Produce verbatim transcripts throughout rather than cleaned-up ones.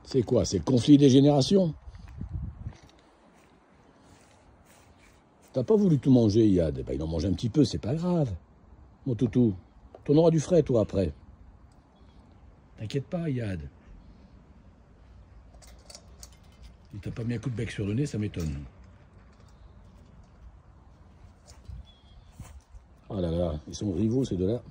C'est quoi? C'est le conflit des générations. T'as pas voulu tout manger, Yad? Eh ben, il en mange un petit peu, c'est pas grave. Mon toutou, t'en auras du frais, toi, après. T'inquiète pas, Yad. Il t'a pas mis un coup de bec sur le nez, ça m'étonne. Ah là là, ils sont rivaux, ces deux-là.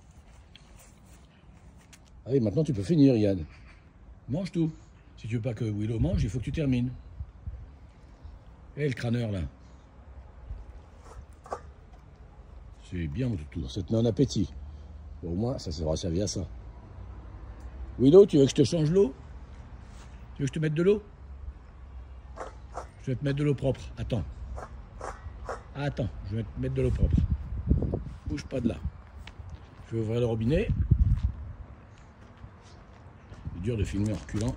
Ah oui, maintenant tu peux finir, Yad. Mange tout. Si tu veux pas que Willow mange, il faut que tu termines. Hé, le crâneur, là. C'est bien, mon toutou. Ça te met en appétit. Bon, au moins, ça sera servi à ça. Willow, tu veux que je te change l'eau? Tu veux que je te mette de l'eau? Je vais te mettre de l'eau propre. Attends. Attends, je vais te mettre de l'eau propre. Bouge pas de là. Je vais ouvrir le robinet. C'est dur de filmer en reculant.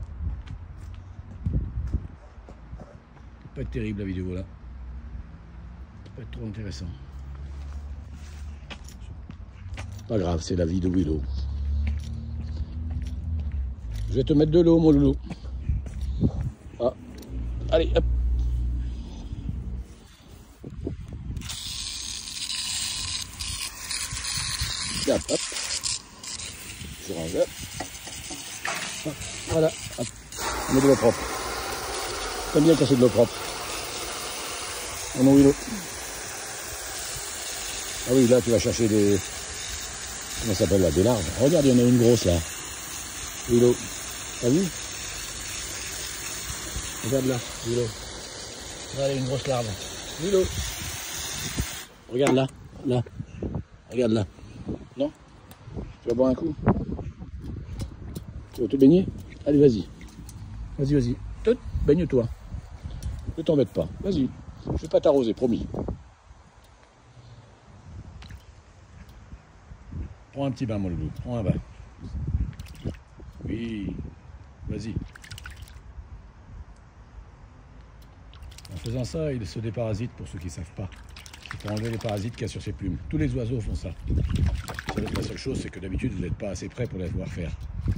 Ça va pas être terrible la vidéo là. Ça va pas être trop intéressant. Pas grave, c'est la vie de Willow. Je vais te mettre de l'eau, mon loulou. Ah. Allez, hop. Hop, hop. Je range là. Hop, voilà, hop. On met de l'eau propre. T'aimes bien quand c'est de l'eau propre. Oh non, Willow. Ah oui, là, tu vas chercher des... Comment ça s'appelle là? Des larves. Regarde, il y en a une grosse là. Willow. T'as vu? Regarde là, Willow. Voilà, une grosse larve. Willow. Regarde là, là. Regarde là. Non? Tu vas boire un coup? Tu veux te baigner? Allez, vas-y. Vas-y, vas-y. Baigne-toi. Ne t'embête pas. Vas-y. Je vais pas t'arroser, promis. Prends un petit bain, mon loulou. Prends un bain. Oui. Vas-y. En faisant ça, il se déparasite pour ceux qui ne savent pas. Il faut enlever les parasites qu'il y a sur ses plumes. Tous les oiseaux font ça. La seule chose, c'est que d'habitude, vous n'êtes pas assez près pour les voir faire.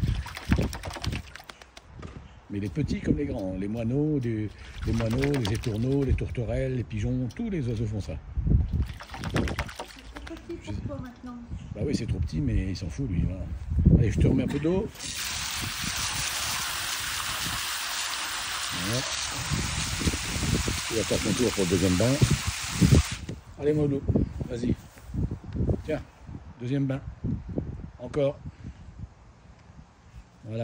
Mais les petits comme les grands, les moineaux, des, les moineaux, les étourneaux, les tourterelles, les pigeons, tous les oiseaux font ça. C'est trop petit pour toi maintenant. Bah oui, c'est trop petit, mais il s'en fout, lui. Voilà. Allez, je te remets un peu d'eau. Voilà. Tu vas faire ton tour pour le deuxième bain. Allez, Mollo, vas-y. Tiens, deuxième bain. Encore. Voilà.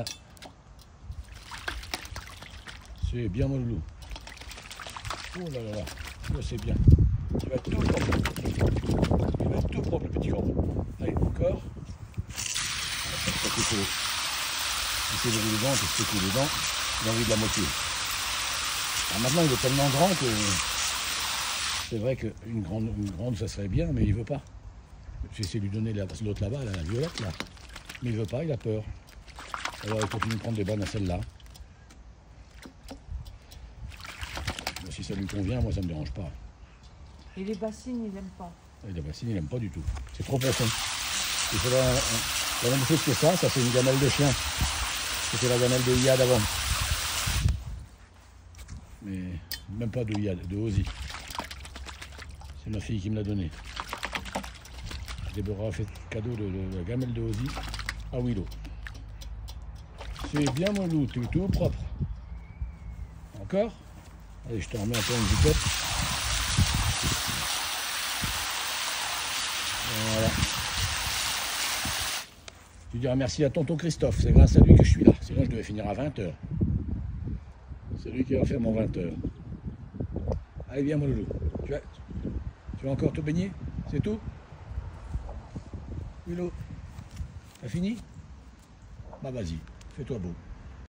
C'est bien, Mollo. Oh là là là, ça c'est bien. Tu vas être tout propre. Tu vas être tout propre, le petit corbeau. Allez, encore. Ça qu'il faut essayer de rouler dedans, parce que c'est dedans, il a envie de la moitié. Alors maintenant, il est tellement grand que c'est vrai qu'une grande, une grande, ça serait bien, mais il veut pas. J'ai essayé de lui donner l'autre là-bas, la violette, là. Mais il veut pas, il a peur. Alors il continue de prendre des bannes à celle-là. Si ça lui convient, moi ça me dérange pas. Et les bassines, il n'aime pas. Et les bassines, il n'aime pas du tout. C'est trop profond. Il faudra un, un, la même chose que ça, ça c'est une gamelle de chien. C'était la gamelle de Yad avant. Mais même pas de Yad, de Ozzy. C'est ma fille qui me l'a donné. Déborah a fait cadeau de, de, de la gamelle de Ozzy à Willow. C'est bien mon loup, tout, tout propre. Encore? Allez, je te remets un peu une vitesse. Voilà. Tu diras merci à tonton Christophe, c'est grâce à lui que je suis là. Sinon, je devais finir à vingt heures. C'est lui qui va faire mon vingt heures. Allez, viens, mon loulou. Tu vas, tu vas encore te baigner? C'est tout? Willow, t'as fini? Bah, vas-y, fais-toi beau.